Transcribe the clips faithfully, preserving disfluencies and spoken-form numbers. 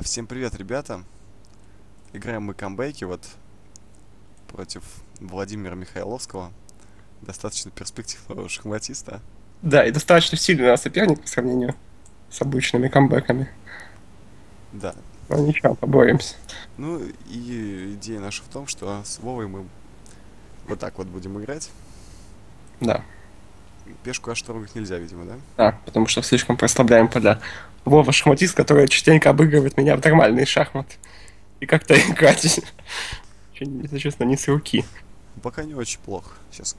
Всем привет, ребята. Играем мы камбэки вот против Владимира Михайловского. Достаточно перспективного шахматиста. Да, и достаточно сильный соперник по сравнению с обычными камбэками. Да. Но ничего, поборемся. Ну и идея наша в том, что с Вовой мы вот так вот будем играть. Да, Пешку аж трогать нельзя, видимо, да? да, потому что слишком прослабляем поля. Вова шахматист, который частенько обыгрывает меня в нормальные шахматы. И как-то играть, если честно, не с руки. Пока не очень плохо. Сейчас.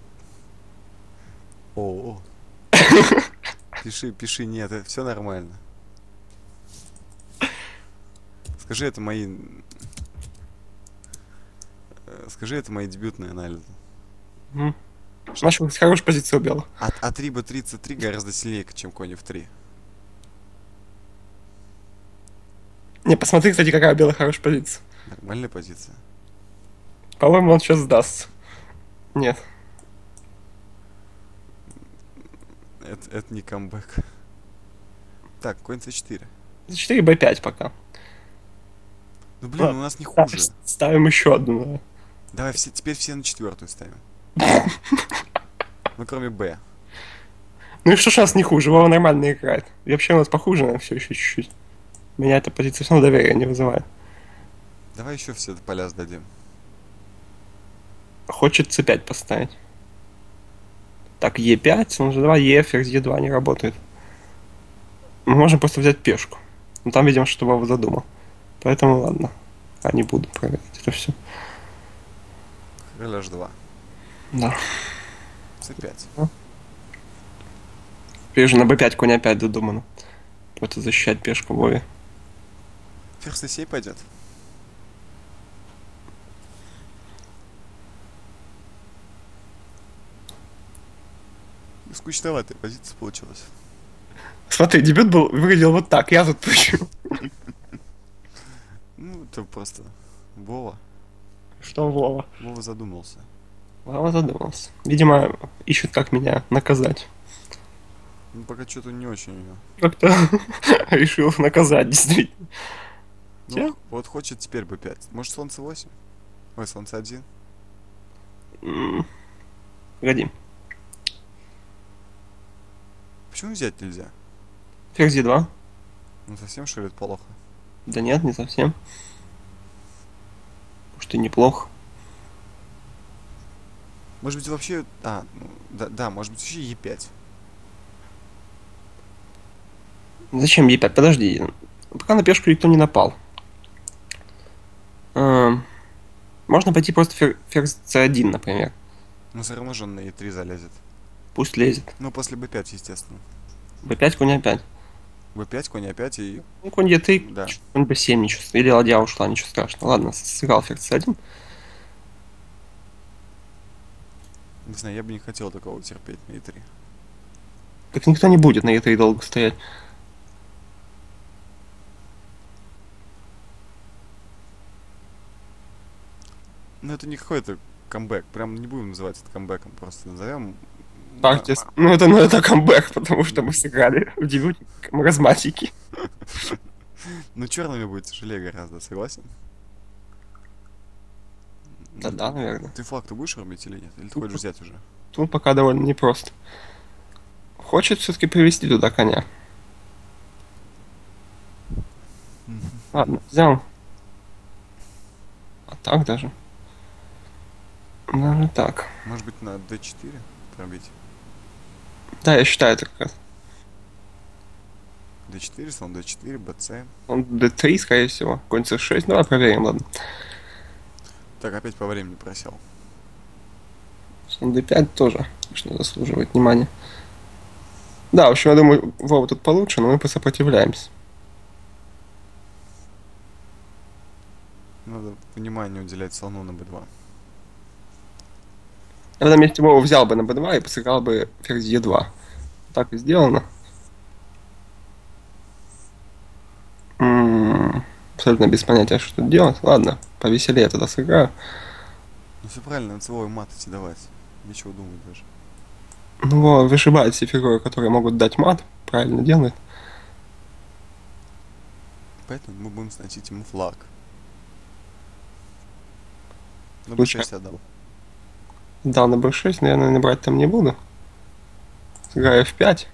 О, пиши, пиши, нет, это все нормально. Скажи, это мои... э, Скажи, это мои дебютные анализы. М. Наша хорошая позиция у белых. А, а три бэ тридцать три гораздо сильнее, чем конь эф три. Не, посмотри, кстати, какая у белых хорошая позиция. Нормальная позиция. По-моему, он сейчас сдастся. Нет. Это, это не камбэк. Так, конь цэ четыре. За четыре бэ пять пока. Ну блин, Ладно, у нас не да, хуже. ставим еще одну. Да. Давай все, теперь все на четвертую ставим. Ну кроме Б. Ну и что ж у нас не хуже, Вова нормально играет. И вообще у нас похуже, но все еще чуть-чуть. Меня эта позиция все равно доверия не вызывает. Давай еще все поля сдадим. Хочет цэ пять поставить. Так, е пять, он же два, е, ферзь е два не работает. Мы можем просто взять пешку. Но там, видимо, что Вова задумал. Поэтому ладно. А не буду проверять это все. Король аш два. Да. цэ пять. Вижу, на бэ пять конь опять додумано. Это защищать пешку Вове. Ферзь на сей пойдет. Скучноватая позиция получилась. Смотри, дебют был, выглядел вот так. Я тут почему? Ну, это просто Вова. Что Вова? Вова задумался. Вова задумался. Видимо, ищет, как меня наказать. Ну, пока что-то не очень у него. Как-то решил наказать, действительно. Ну, Хотя, вот, вот хочет теперь бэ пять. Может, слон цэ восемь? Ой, слон цэ один. м, погоди. Почему взять нельзя? Ферзь е два? Ну, совсем, что ли, это плохо? Да нет, не совсем. Может и неплохо. Может быть, вообще... А, ну, да, да, может быть, вообще е пять. Зачем е пять? Подожди. Пока на пешку никто не напал. Эм, Можно пойти просто фер- ферзь цэ один, например. Но все равно же он на е три залезет. Пусть лезет. Ну, после бэ пять, естественно. бэ пять, конь опять. бэ пять, конь опять и... Ну, конь е три, Да. конь бэ семь, ничего. Или ладья ушла, ничего страшного. Ладно, сыграл ферзь цэ один. Не знаю, я бы не хотел такого терпеть на е три. Так никто не будет на е три долго стоять. Ну, это не какой-то камбэк. Прям не будем называть это камбэком. Просто назовем... Так, честно. Ну это, ну это камбэк, потому что мы сыграли в дебюте маразматики. Ну, черными будет тяжелее гораздо, согласен? Да, да, наверное. Ты флаг-то будешь рубить или нет? Или ты Тут, хочешь взять уже? тут пока довольно непросто. Хочет все-таки привести туда коня. Ладно, взял. А так даже. Даже так. Может быть, на дэ четыре пробить? Да, я считаю это как раз. дэ четыре, слон дэ четыре, бэ цэ. Он дэ три, скорее всего. Конь цэ шесть. Давай проверим, ладно. Так, опять по времени просел. Слон дэ пять тоже, конечно, заслуживает внимания. Да, в общем, я думаю, Вова тут получше, но мы посопротивляемся. Надо внимание уделять слону на бэ два. Я на месте Вова взял бы на бэ два и посыграл бы ферзь е два. Так и сделано. М-м, абсолютно без понятия, что тут делать. Ладно, повеселее тогда сыграю. Ну все правильно, надо свой мат идти давать. Нечего думать даже. Ну, Вова вышибает все фигуры, которые могут дать мат. Правильно делает. Поэтому мы будем сносить ему флаг. Ну, Лучше. бэ шесть отдал. Да, на бэ шесть, но я, наверное, брать там не буду. Сыграю эф пять.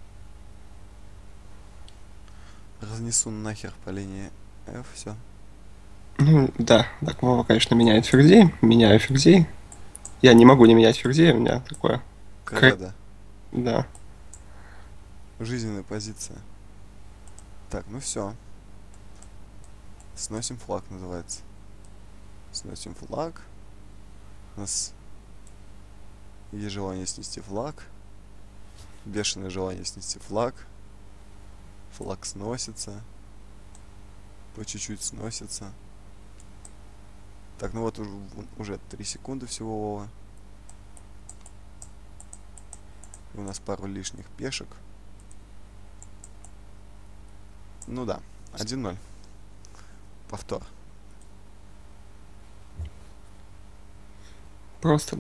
Разнесу нахер по линии F, все. Ну, да, так Вова, конечно, меняет ферзей. Меняю ферзей. Я не могу не менять ферзей, у меня такое... Кредо. Да. Жизненная позиция. Так, ну все. Сносим флаг, называется. Сносим флаг. У нас есть желание снести флаг. Бешеное желание снести флаг. Флаг сносится. По чуть-чуть сносится. Так, ну вот уже, уже три секунды всего, Вова. И у нас пару лишних пешек. Ну да, один ноль. Повтор. Просто